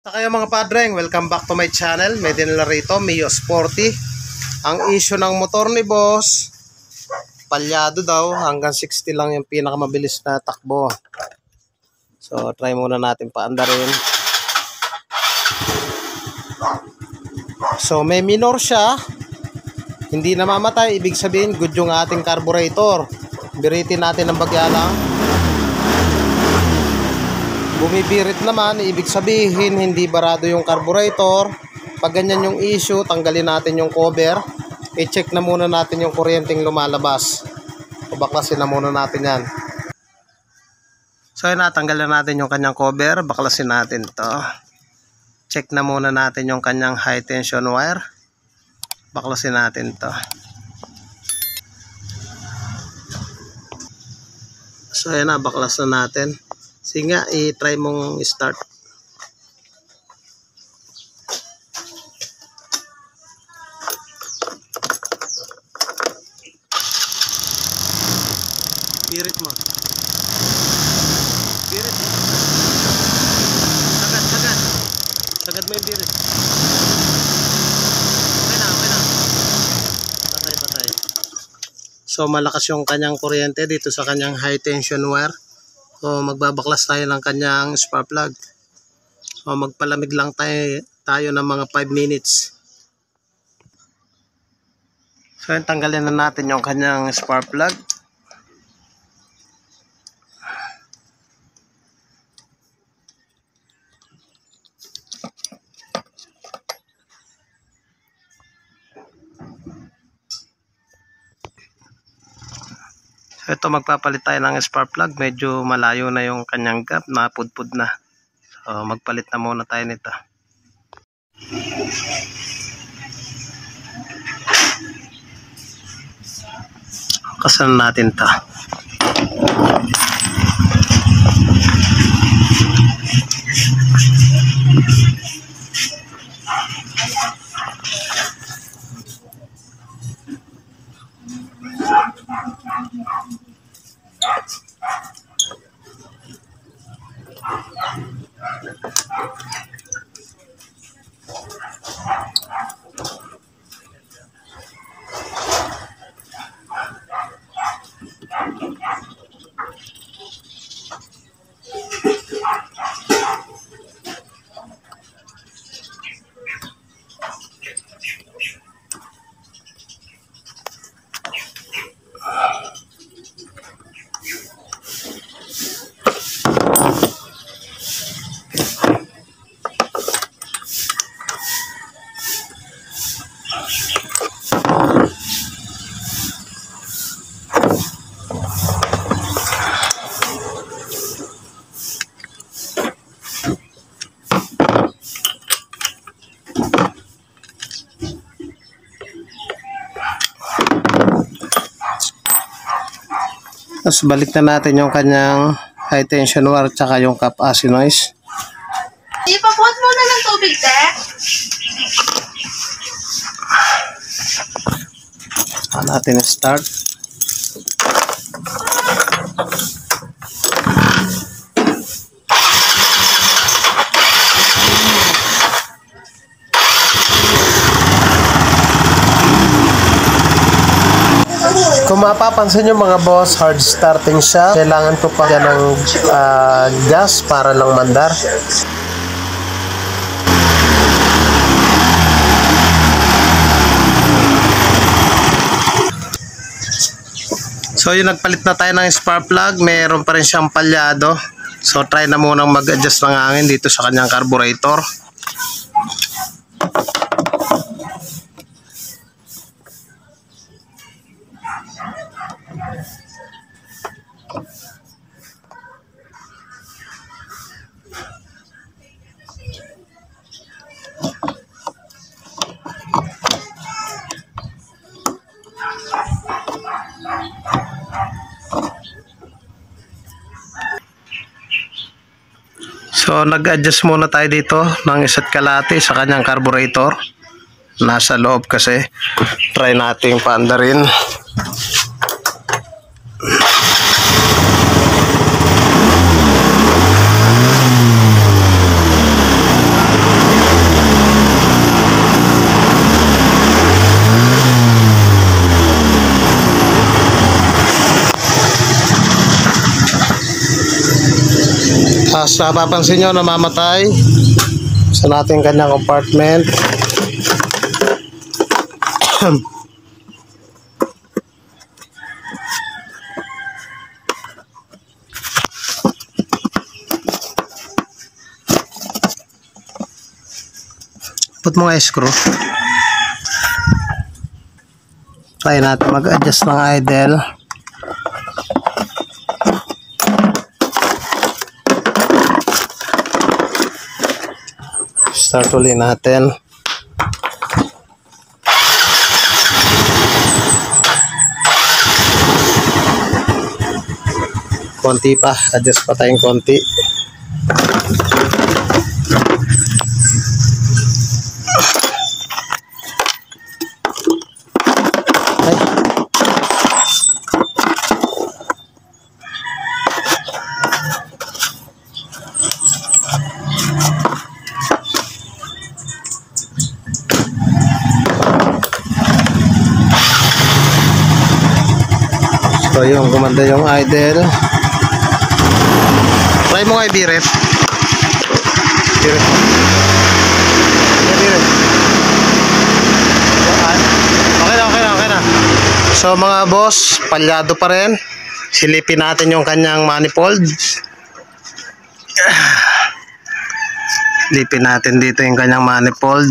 Kaya mga padreng, welcome back to my channel. May dinala rito, Mio Sporty. Ang issue ng motor ni boss, palyado daw, hanggang 60 lang yung pinakamabilis na takbo. So try muna natin paandarin. So may minor siya, hindi namamatay, ibig sabihin good yung ating carburetor. Biritin natin ng bagya lang. Bumibirit naman, ibig sabihin hindi barado yung carburetor. Pag ganyan yung issue, tanggalin natin yung cover. I-check na muna natin yung kuryenteng lumalabas. Baklasin na muna natin yan. So yun, natanggalan natin yung kanyang cover. Baklasin natin to. Check na muna natin yung kanyang high tension wire. Baklasin natin to. So yun na, baklas na natin. Sige nga, i-try mong start. Birit mo. Birit. Sagad. Sagad mo yung birit. Okay na. Patay. So malakas yung kanyang kuryente dito sa kanyang high tension wire. So magbabaklas tayo ng kanyang spark plug. So magpalamig lang tayo ng mga 5 minutes. So tanggalin na natin yung kanyang spark plug. So ito, magpapalit tayo ng spark plug. Medyo malayo na yung kanyang gap, napudpud na. So magpalit na muna tayo nito. Kasan natin ito. Tapos balik na natin yung kanyang high tension wire tsaka yung cap AC noise. Ipapuot muna ng tubig, te. Natin start. Kung mapapansin nyo mga boss, hard starting siya. Kailangan ko pa ng gas para lang mandar. So yun, nagpalit na tayo ng spark plug. Meron pa rin siyang palyado. So try na munang mag-adjust ng hangin dito sa kanyang carburetor. So nag-adjust muna tayo dito ng isa't kalahati sa kanyang carburetor. Nasa loob kasi. Try nating paandarin. Sa papansin nyo, namamatay. Sa natin kanyang compartment. Put mo nga screw. Try natin mag-adjust ng idle. Start ulit natin. Konti pa, adjust pa tayong konti. So yung gumanda yung idle. Try mo nga i-biret. Biret. Biret. Okay na. So mga boss, palyado pa rin. Silipin natin yung kanyang manifold. Silipin natin dito yung kanyang manifold.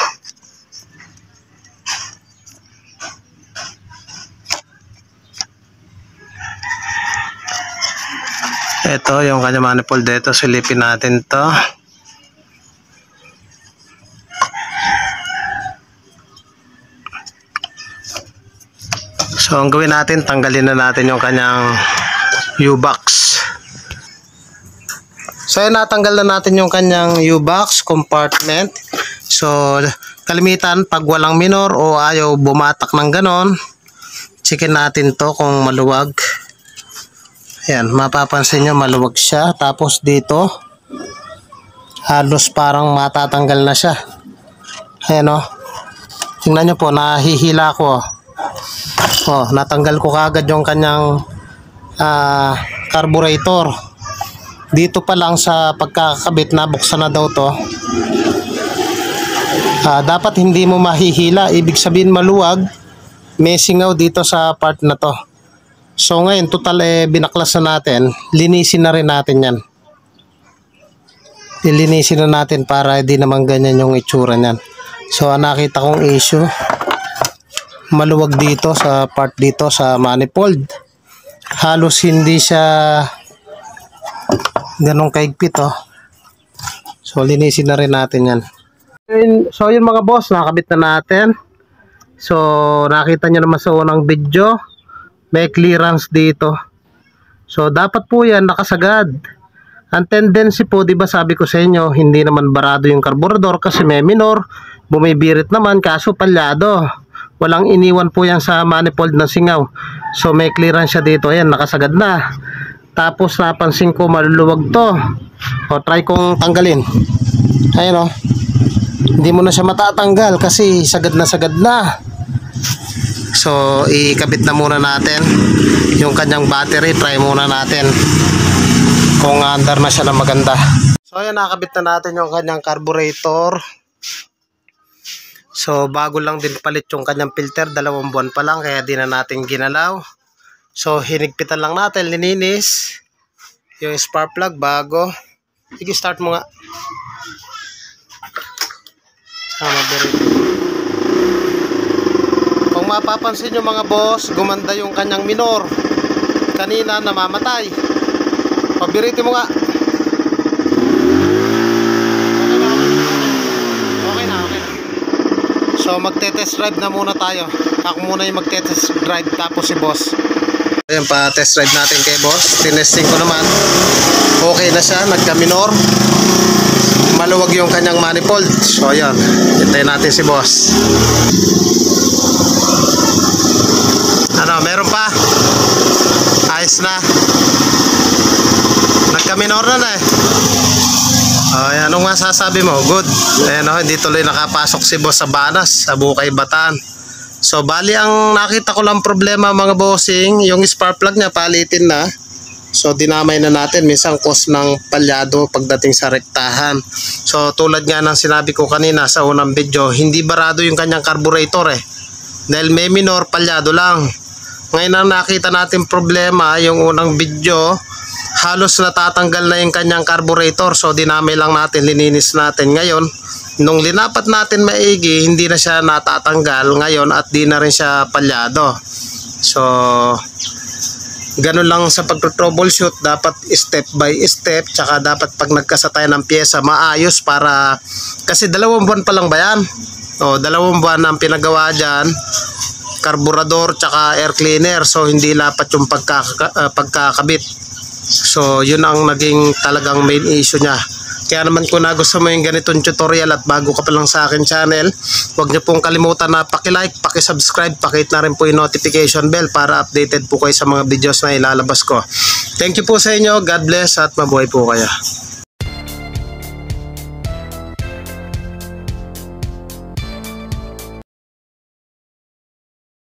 Ito yung kanyang manifold dito, silipin natin to. So ang gawin natin, tanggalin na natin yung kanyang U-box. So natanggal na natin yung kanyang U-box compartment. So kalimitan pag walang minor o ayaw bumatak ng ganon, checkin natin to kung maluwag. Ayan, mapapansin nyo maluwag siya. Tapos dito, halos parang matatanggal na siya. Ayan o. Tingnan nyo po, nahihila ko. Natanggal ko kagad yung kanyang carburetor. Dito pa lang sa pagkakabit, nabuksan na daw to. Dapat hindi mo mahihila. Ibig sabihin maluwag. May singaw dito sa part na to. So ngayon, total binaklas na natin, linisin na rin natin yan. Ilinisin na natin para hindi naman ganyan yung itsura niyan. So nakita kong issue, maluwag dito sa part dito sa manifold. Halos hindi siya ganong kaigpit oh. So linisin na rin natin yan. So yun mga boss, nakakabit na natin. So nakita nyo naman sa unang video, may clearance dito. So dapat po yan nakasagad. Ang tendency po, di ba sabi ko sa inyo, hindi naman barado yung karburador kasi may minor, bumibirit naman kaso palyado. Walang iniwan po yan sa manifold ng singaw. So may clearance siya dito. Ayan, nakasagad na. Tapos napansin ko maluluwag to. O try kong tanggalin. Ayan o. Hindi mo na siya matatanggal kasi sagad na. So ikabit na muna natin yung kanyang battery. Try muna natin kung andar na siya na maganda. So ayan, nakabit na natin yung kanyang carburetor. So bago lang din palit yung kanyang filter, 2 buwan pa lang kaya di na natin ginalaw. So hinigpitan lang natin, lininis yung spark plug bago. Sige, start mo nga. Sama direct. Kung mapapansin nyo mga boss, gumanda yung kanyang minor. Kanina namamatay. Pabiriti mo nga. Okay na. So magte-test drive na muna tayo. Ako muna yung magte-test drive tapos si boss. Ayan, pa-test drive natin kay boss. Tinesting ko naman. Okay na siya, nagka-minor. Maluwag yung kanyang manifold. So ayan, hintayin natin si boss. Ano, meron pa? Ayos na. Nagka-minor na eh. Ayan, anong masasabi mo? Good. Ayan o, hindi tuloy nakapasok si boss sa Banas, sa Bukay, Bataan. So bali ang nakita ko lang problema mga bossing, yung spark plug niya palitin na. So dinamay na natin, minsan cause ng palyado pagdating sa rektahan. So tulad nga ng sinabi ko kanina sa unang video, hindi barado yung kanyang carburetor dahil may minor, palyado lang. Ngayon ang nakita natin problema, yung unang video, halos natatanggal na yung kanyang carburetor. So dinamay lang natin, lininis natin. Ngayon, nung linapat natin maigi, hindi na siya natatanggal ngayon at di na rin siya palyado. So ganun lang sa pag-troubleshoot, dapat step by step, tsaka dapat pag nagkasa tayo ng pyesa maayos para, kasi 2 buwan pa lang ba yan? O, 2 buwan ang pinagawa dyan, karburador tsaka air cleaner, so hindi lapat yung pagkakabit. So yun ang naging talagang main issue niya. Kaya naman kung nagustuhan mo yung ganitong tutorial at bago ka pa lang sa akin channel, huwag niyo pong kalimutan na paki-like, paki-subscribe, pakihit na rin po yung notification bell para updated po kayo sa mga videos na ilalabas ko. Thank you po sa inyo, God bless at mabuhay po kayo.